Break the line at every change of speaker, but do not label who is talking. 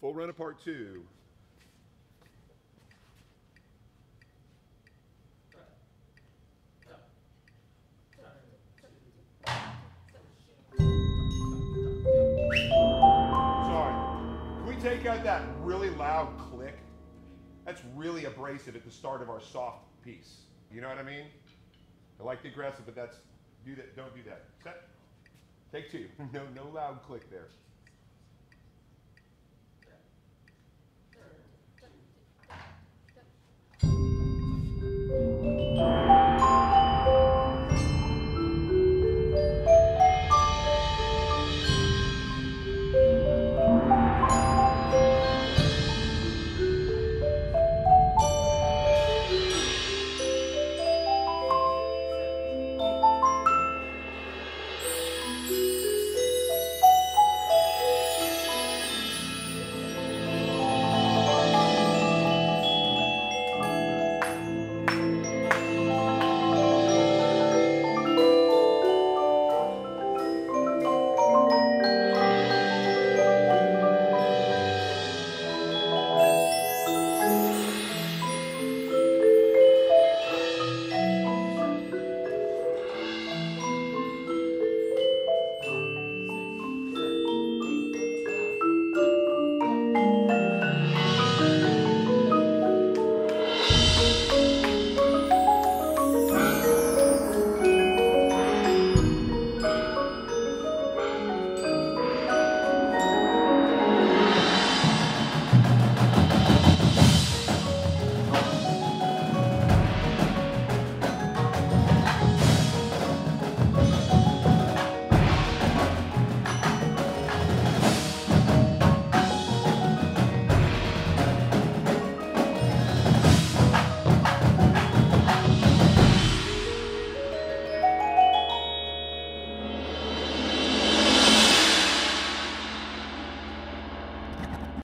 Full run of part 2. Sorry. Can we take out that really loud click? That's really abrasive at the start of our soft piece. You know what I mean? I like the aggressive, but don't do that. Set. Take 2. No loud click there.